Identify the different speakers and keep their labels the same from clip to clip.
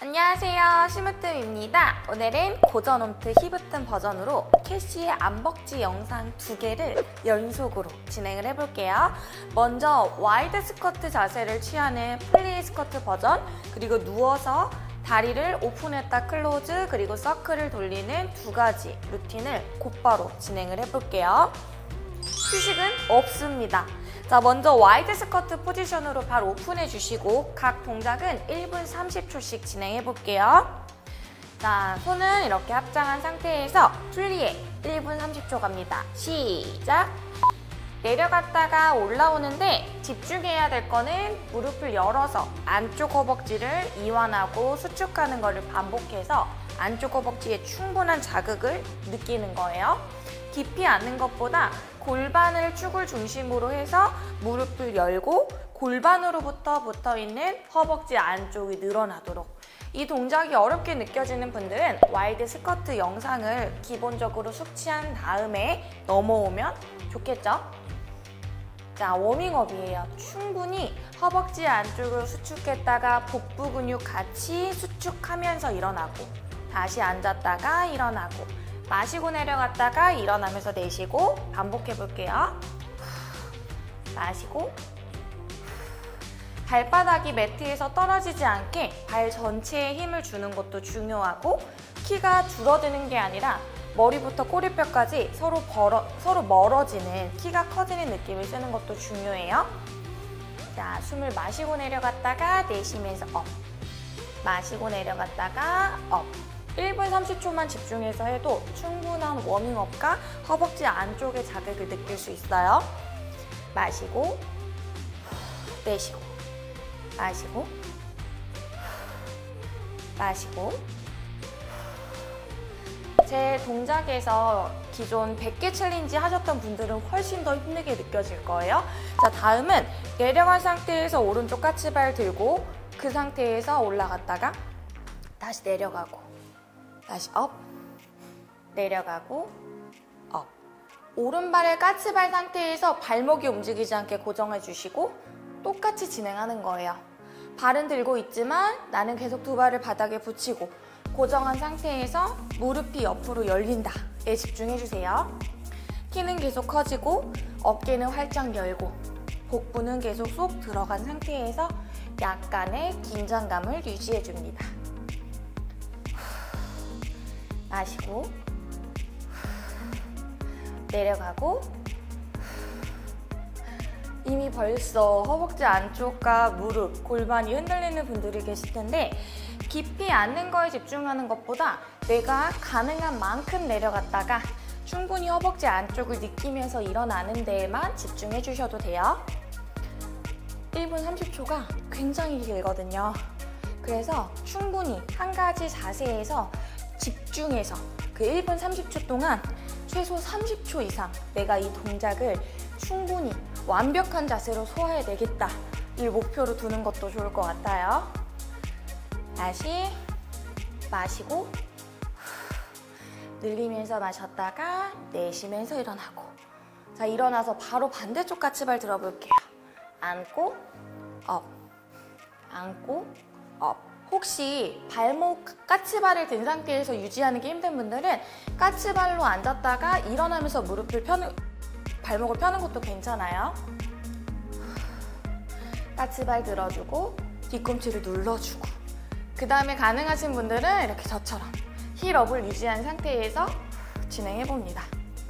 Speaker 1: 안녕하세요, 심으뜸입니다. 오늘은 고전 홈트 힙으뜸 버전으로 캐시의 암벅지 영상 2개를 연속으로 진행을 해볼게요. 먼저 와이드 스커트 자세를 취하는 플리 스커트 버전, 그리고 누워서 다리를 오픈했다 클로즈, 그리고 서클을 돌리는 2가지 루틴을 곧바로 진행을 해볼게요. 휴식은 없습니다. 자, 먼저 와이드 스커트 포지션으로 발 오픈해 주시고 각 동작은 1분 30초씩 진행해 볼게요. 자, 손은 이렇게 합장한 상태에서 플리에 1분 30초 갑니다. 시작! 내려갔다가 올라오는데 집중해야 될 거는 무릎을 열어서 안쪽 허벅지를 이완하고 수축하는 것을 반복해서 안쪽 허벅지에 충분한 자극을 느끼는 거예요. 깊이 앉는 것보다 골반을 축을 중심으로 해서 무릎을 열고 골반으로부터 붙어있는 허벅지 안쪽이 늘어나도록. 이 동작이 어렵게 느껴지는 분들은 와이드 스커트 영상을 기본적으로 숙지한 다음에 넘어오면 좋겠죠? 자, 워밍업이에요. 충분히 허벅지 안쪽을 수축했다가 복부 근육 같이 수축하면서 일어나고, 다시 앉았다가 일어나고, 마시고 내려갔다가 일어나면서 내쉬고 반복해 볼게요. 마시고, 발바닥이 매트에서 떨어지지 않게 발 전체에 힘을 주는 것도 중요하고, 키가 줄어드는 게 아니라 머리부터 꼬리뼈까지 서로 멀어지는, 키가 커지는 느낌을 쓰는 것도 중요해요. 자, 숨을 마시고 내려갔다가 내쉬면서 업, 마시고 내려갔다가 업. 1분 30초만 집중해서 해도 충분한 워밍업과 허벅지 안쪽의 자극을 느낄 수 있어요. 마시고, 내쉬고, 마시고, 마시고. 제 동작에서 기존 100개 챌린지 하셨던 분들은 훨씬 더 힘들게 느껴질 거예요. 자, 다음은 내려간 상태에서 오른쪽 까치발 들고 그 상태에서 올라갔다가 다시 내려가고, 다시 업, 내려가고, 업. 오른발을 까치발 상태에서 발목이 움직이지 않게 고정해 주시고 똑같이 진행하는 거예요. 발은 들고 있지만 나는 계속 두 발을 바닥에 붙이고 고정한 상태에서 무릎이 옆으로 열린다에 집중해 주세요. 키는 계속 커지고 어깨는 활짝 열고 복부는 계속 쏙 들어간 상태에서 약간의 긴장감을 유지해 줍니다. 마시고, 내려가고. 이미 벌써 허벅지 안쪽과 무릎, 골반이 흔들리는 분들이 계실 텐데, 깊이 앉는 거에 집중하는 것보다 내가 가능한 만큼 내려갔다가 충분히 허벅지 안쪽을 느끼면서 일어나는 데에만 집중해 주셔도 돼요. 1분 30초가 굉장히 길거든요. 그래서 충분히 한 가지 자세에서 집중해서 그 1분 30초 동안 최소 30초 이상 내가 이 동작을 충분히 완벽한 자세로 소화해내겠다, 이 목표로 두는 것도 좋을 것 같아요. 다시 마시고, 늘리면서 마셨다가 내쉬면서 일어나고. 자, 일어나서 바로 반대쪽 까치발 들어볼게요. 안고, 업, 안고, 업. 혹시 발목 까치발을 든 상태에서 유지하는 게 힘든 분들은 까치발로 앉았다가 일어나면서 발목을 펴는 것도 괜찮아요. 까치발 들어주고 뒤꿈치를 눌러주고, 그 다음에 가능하신 분들은 이렇게 저처럼 힐업을 유지한 상태에서 진행해봅니다.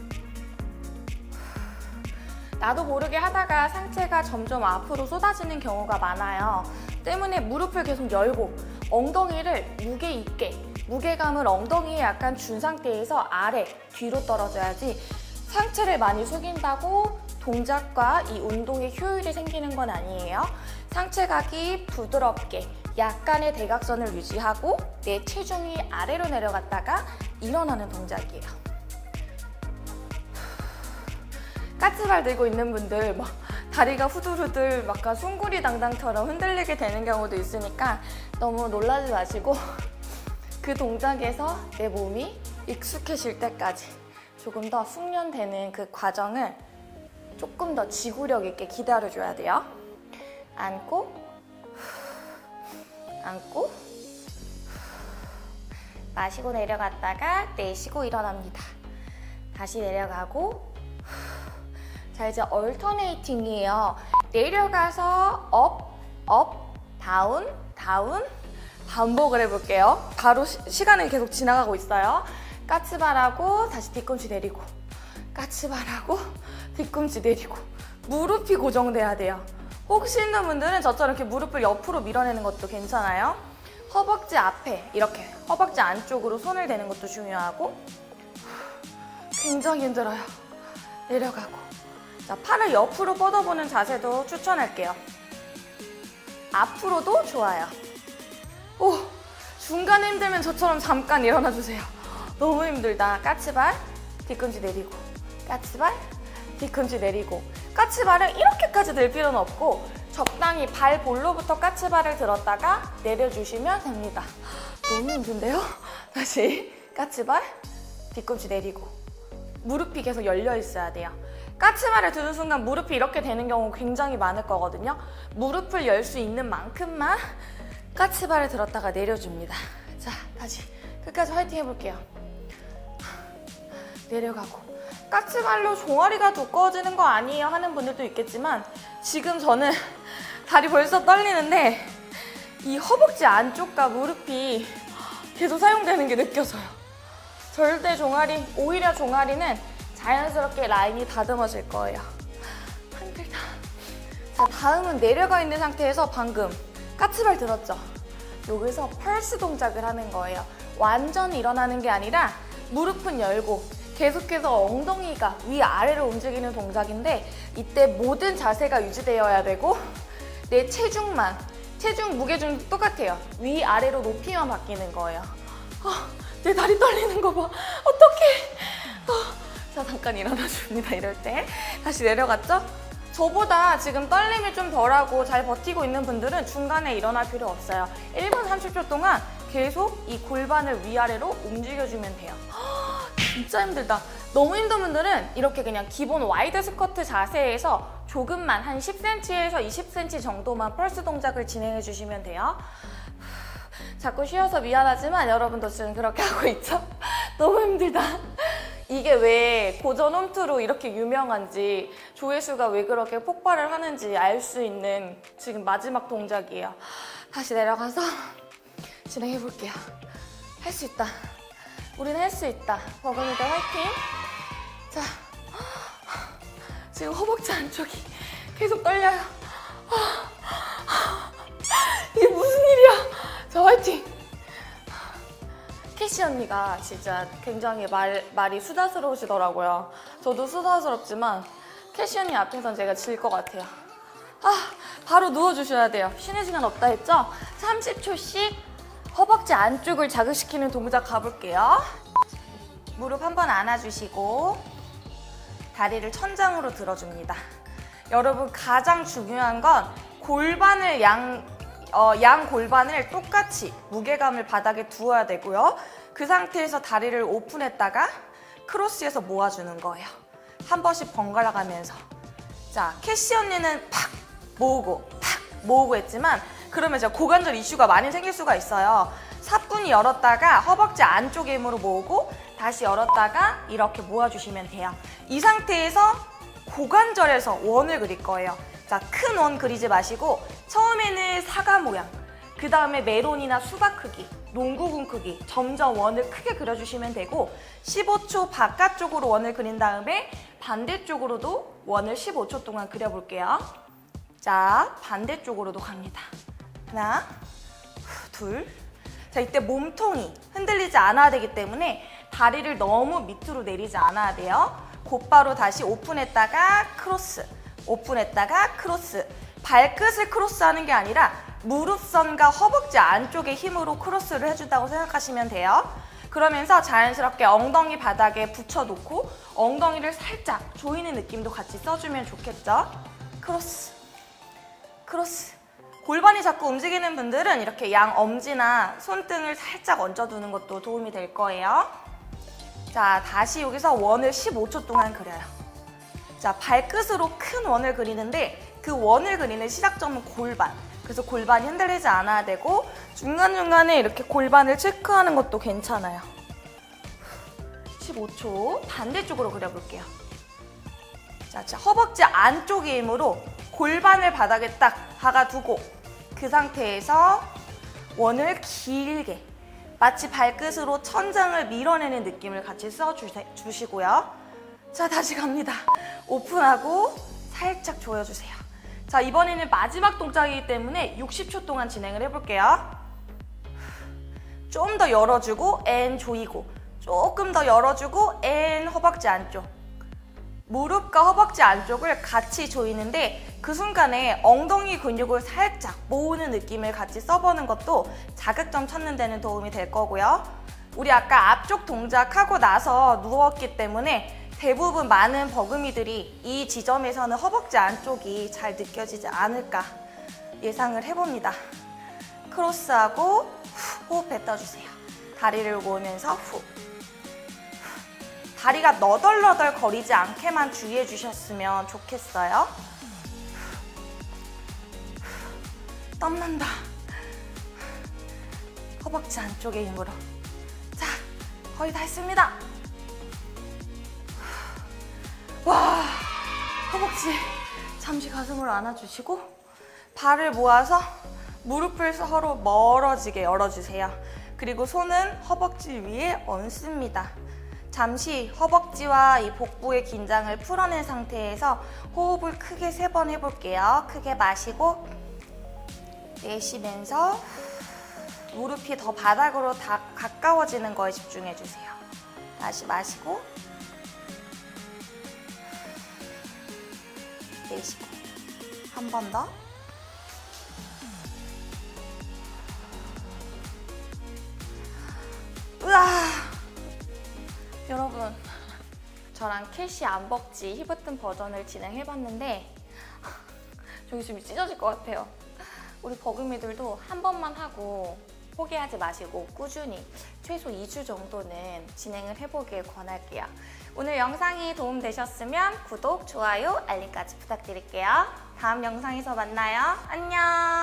Speaker 1: 나도 모르게 하다가 상체가 점점 앞으로 쏟아지는 경우가 많아요. 때문에 무릎을 계속 열고 엉덩이를 무게 있게, 무게감을 엉덩이에 약간 준 상태에서 아래, 뒤로 떨어져야지, 상체를 많이 숙인다고 동작과 이 운동의 효율이 생기는 건 아니에요. 상체각이 부드럽게 약간의 대각선을 유지하고 내 체중이 아래로 내려갔다가 일어나는 동작이에요. 까치발 들고 있는 분들 막 다리가 후들후들 약간 숭구리 당당처럼 흔들리게 되는 경우도 있으니까 너무 놀라지 마시고 그 동작에서 내 몸이 익숙해질 때까지 조금 더 숙련되는 그 과정을 조금 더 지구력 있게 기다려줘야 돼요. 안고, 안고, 마시고 내려갔다가 내쉬고 일어납니다. 다시 내려가고. 자, 이제 얼터네이팅이에요. 내려가서 업, 업, 다운, 다운 반복을 해볼게요. 바로 시간은 계속 지나가고 있어요. 까치발하고 다시 뒤꿈치 내리고, 까치발하고 뒤꿈치 내리고. 무릎이 고정돼야 돼요. 혹시 있는 분들은 저처럼 이렇게 무릎을 옆으로 밀어내는 것도 괜찮아요. 허벅지 앞에 이렇게 허벅지 안쪽으로 손을 대는 것도 중요하고. 굉장히 힘들어요. 내려가고. 자, 팔을 옆으로 뻗어보는 자세도 추천할게요. 앞으로도 좋아요. 오, 중간에 힘들면 저처럼 잠깐 일어나 주세요. 너무 힘들다. 까치발, 뒤꿈치 내리고, 까치발, 뒤꿈치 내리고. 까치발을 이렇게까지 들 필요는 없고 적당히 발 볼로부터 까치발을 들었다가 내려주시면 됩니다. 너무 힘든데요? 다시 까치발, 뒤꿈치 내리고. 무릎이 계속 열려 있어야 돼요. 까치발을 드는 순간 무릎이 이렇게 되는 경우 굉장히 많을 거거든요. 무릎을 열 수 있는 만큼만 까치발을 들었다가 내려줍니다. 자, 다시 끝까지 화이팅 해볼게요. 내려가고. 까치발로 종아리가 두꺼워지는 거 아니에요 하는 분들도 있겠지만 지금 저는 다리 벌써 떨리는데 이 허벅지 안쪽과 무릎이 계속 사용되는 게 느껴져요. 절대 종아리, 오히려 종아리는 자연스럽게 라인이 다듬어질 거예요. 힘들다. 자, 다음은 내려가 있는 상태에서 방금 까치발 들었죠? 여기서 펄스 동작을 하는 거예요. 완전히 일어나는 게 아니라 무릎은 열고 계속해서 엉덩이가 위아래로 움직이는 동작인데 이때 모든 자세가 유지되어야 되고 내 체중만, 체중 무게중 똑같아요. 위아래로 높이만 바뀌는 거예요. 내 다리 떨리는 거 봐. 어떡해. 자, 잠깐 일어나줍니다. 이럴 때. 다시 내려갔죠? 저보다 지금 떨림이 좀 덜하고 잘 버티고 있는 분들은 중간에 일어날 필요 없어요. 1분 30초 동안 계속 이 골반을 위아래로 움직여주면 돼요. 진짜 힘들다. 너무 힘든 분들은 이렇게 그냥 기본 와이드 스쿼트 자세에서 조금만 한 10cm에서 20cm 정도만 펄스 동작을 진행해 주시면 돼요. 자꾸 쉬어서 미안하지만 여러분도 지금 그렇게 하고 있죠? 너무 힘들다. 이게 왜 고전 홈트로 이렇게 유명한지 조회수가 왜 그렇게 폭발을 하는지 알 수 있는 지금 마지막 동작이에요. 다시 내려가서 진행해 볼게요. 할 수 있다. 우리는 할 수 있다. 버금이들 화이팅! 자, 지금 허벅지 안쪽이 계속 떨려요. 이게 무슨 일이야? 자, 화이팅! 캐시 언니가 진짜 굉장히 말이 수다스러우시더라고요. 저도 수다스럽지만 캐시 언니 앞에선 제가 질 것 같아요. 바로 누워주셔야 돼요. 쉬는 시간 없다 했죠? 30초씩 허벅지 안쪽을 자극시키는 동작 가볼게요. 무릎 한번 안아주시고 다리를 천장으로 들어줍니다. 여러분, 가장 중요한 건 골반을 양 골반을 똑같이 무게감을 바닥에 두어야 되고요. 그 상태에서 다리를 오픈했다가 크로스해서 모아주는 거예요. 한 번씩 번갈아 가면서. 자, 캐시 언니는 팍 모으고 했지만 그러면 이제 고관절 이슈가 많이 생길 수가 있어요. 사뿐히 열었다가 허벅지 안쪽에 힘으로 모으고 다시 열었다가 이렇게 모아주시면 돼요. 이 상태에서 고관절에서 원을 그릴 거예요. 자, 큰 원 그리지 마시고 처음에는 사과 모양, 그 다음에 메론이나 수박 크기, 농구공 크기 점점 원을 크게 그려주시면 되고 15초 바깥쪽으로 원을 그린 다음에 반대쪽으로도 원을 15초 동안 그려볼게요. 자, 반대쪽으로도 갑니다. 하나, 둘. 자, 이때 몸통이 흔들리지 않아야 되기 때문에 다리를 너무 밑으로 내리지 않아야 돼요. 곧바로 다시 오픈했다가 크로스, 오픈했다가 크로스. 발끝을 크로스하는 게 아니라 무릎선과 허벅지 안쪽의 힘으로 크로스를 해준다고 생각하시면 돼요. 그러면서 자연스럽게 엉덩이 바닥에 붙여놓고 엉덩이를 살짝 조이는 느낌도 같이 써주면 좋겠죠? 크로스, 크로스. 골반이 자꾸 움직이는 분들은 이렇게 양 엄지나 손등을 살짝 얹어두는 것도 도움이 될 거예요. 자, 다시 여기서 원을 15초 동안 그려요. 자, 발끝으로 큰 원을 그리는데 그 원을 그리는 시작점은 골반, 그 그래서 골반이 흔들리지 않아야 되고 중간중간에 이렇게 골반을 체크하는 것도 괜찮아요. 15초 반대쪽으로 그려볼게요. 자, 허벅지 안쪽의 힘으로 골반을 바닥에 딱 박아두고 그 상태에서 원을 길게 마치 발끝으로 천장을 밀어내는 느낌을 같이 써주시고요. 자, 다시 갑니다. 오픈하고 살짝 조여주세요. 자, 이번에는 마지막 동작이기 때문에 60초 동안 진행을 해볼게요. 좀 더 열어주고 앤 조이고 조금 더 열어주고 앤 허벅지 안쪽. 무릎과 허벅지 안쪽을 같이 조이는데 그 순간에 엉덩이 근육을 살짝 모으는 느낌을 같이 써보는 것도 자극점 찾는 데는 도움이 될 거고요. 우리 아까 앞쪽 동작하고 나서 누웠기 때문에 대부분 많은 버금이들이 이 지점에서는 허벅지 안쪽이 잘 느껴지지 않을까 예상을 해봅니다. 크로스하고 호흡 뱉어주세요. 다리를 모으면서 후. 다리가 너덜너덜 거리지 않게만 주의해 주셨으면 좋겠어요. 땀난다. 허벅지 안쪽의 힘으로. 자, 거의 다 했습니다. 와, 허벅지 잠시 가슴으로 안아주시고 발을 모아서 무릎을 서로 멀어지게 열어주세요. 그리고 손은 허벅지 위에 얹습니다. 잠시 허벅지와 이 복부의 긴장을 풀어낸 상태에서 호흡을 크게 3번 해볼게요. 크게 마시고 내쉬면서 무릎이 더 바닥으로 다 가까워지는 거에 집중해주세요. 다시 마시고 내쉬고 한 번 더. 으아! 여러분, 저랑 캐시 암벅지 히브튼 버전을 진행해봤는데 중심이 찢어질 것 같아요. 우리 버금이들도 한 번만 하고 포기하지 마시고 꾸준히 최소 2주 정도는 진행을 해보길 권할게요. 오늘 영상이 도움되셨으면 구독, 좋아요, 알림까지 부탁드릴게요. 다음 영상에서 만나요. 안녕!